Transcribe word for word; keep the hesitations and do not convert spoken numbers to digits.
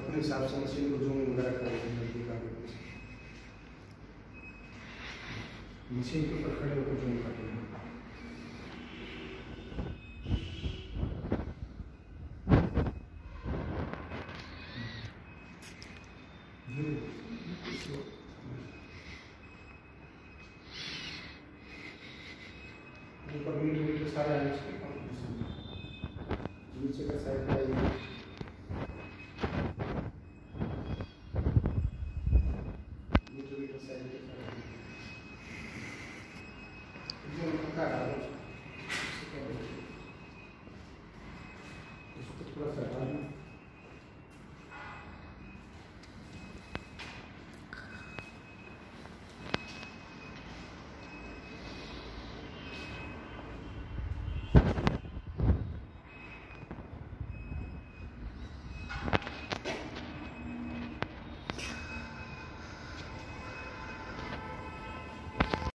अपने हिसाब से मशीन को जूम वगैरह करेंगे नजदीक आगे मशीन के ऊपर खड़े होकर जूम कर लेंगे। ऊपर मीटर मीटर सारे आने से नीचे का साइड आइए मीटर मीटर साइड के साइड जो उनका